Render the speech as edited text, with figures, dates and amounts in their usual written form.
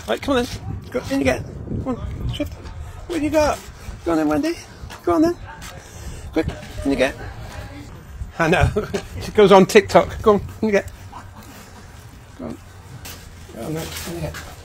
Right, come on then. Go, in you get. Come on, shift. What you got? Go on then, Wendy. Go on then. Quick, in you get. I know. She goes on TikTok. Go on, in you get. Go on. Go on then, in you get.